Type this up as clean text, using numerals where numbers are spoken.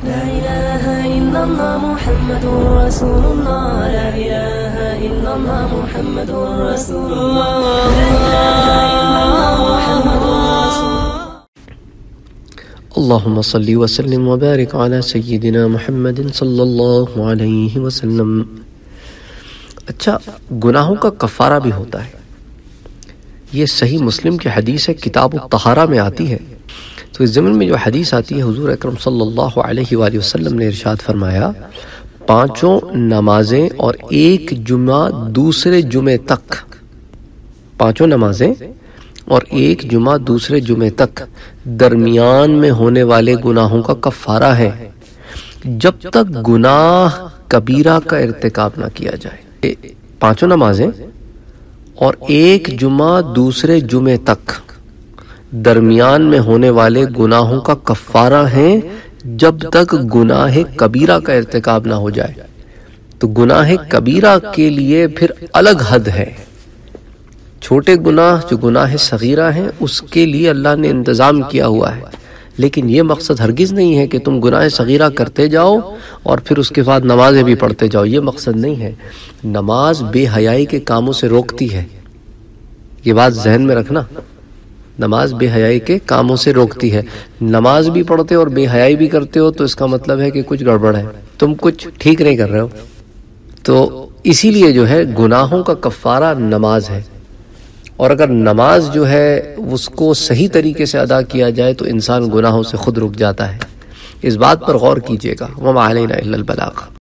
لا إله إلا الله محمد رسول الله لا إله إلا الله محمد رسول الله لا إله إلا الله محمد رسول الله اللهم صل وسلم وبارك على سيدنا محمد صلی اللہ علیہ وسلم۔ اچھا، گناہوں کا کفارہ بھی ہوتا ہے۔ یہ صحیح مسلم کی حدیث ہے، کتاب الطہارہ میں آتی ہے۔ تو اس ضمن میں جو حدیث آتی ہے، حضور اکرم صلی اللہ علیہ وآلہ وسلم نے ارشاد فرمایا، 5 نمازیں اور 1 جمعہ دوسرے جمعے تک، 5 نمازیں اور 1 جمعہ دوسرے جمعے تک درمیان میں ہونے والے گناہوں کا کفارہ ہے، جب تک گناہ کبیرہ کا ارتکاب نہ کیا جائے۔ 5 نمازیں اور 1 جمعہ دوسرے جمعے تک درمیان میں ہونے والے گناہوں کا کفارہ ہیں، جب تک گناہ کبیرہ کا ارتکاب نہ ہو جائے۔ تو گناہ کبیرہ کے لیے پھر الگ حد ہے۔ چھوٹے گناہ جو گناہ صغیرہ ہیں، اس کے لیے اللہ نے انتظام کیا ہوا ہے، لیکن یہ مقصد ہرگز نہیں ہے کہ تم گناہ صغیرہ کرتے جاؤ اور پھر اس کے بعد نمازیں بھی پڑھتے جاؤ۔ یہ مقصد نہیں ہے۔ نماز بے حیائی کے کاموں سے روکتی ہے، یہ بات ذہن میں رکھنا۔ نماز بے حیائی کے کاموں سے روکتی ہے۔ نماز بھی پڑھتے اور بے حیائی بھی کرتے ہو تو اس کا مطلب ہے کہ کچھ گڑبڑ ہے، تم کچھ ٹھیک نہیں کر رہے ہو۔ تو اسی لیے جو ہے گناہوں کا کفارہ نماز ہے، اور اگر نماز جو ہے اس کو صحیح طریقے سے ادا کیا جائے تو انسان گناہوں سے خود رک جاتا ہے۔ اس بات پر غور کیجئے گا۔ وما علینا الا البلاغ۔